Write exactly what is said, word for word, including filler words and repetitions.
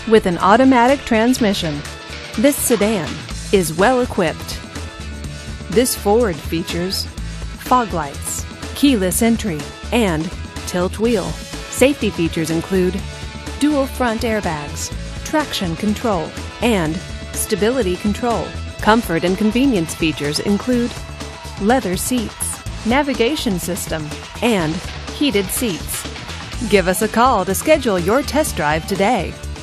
with an automatic transmission. This sedan is well equipped. This Ford features fog lights, keyless entry, and tilt wheel. Safety features include dual front airbags, traction control, and stability control. Comfort and convenience features include leather seats, navigation system, and heated seats. Give us a call to schedule your test drive today.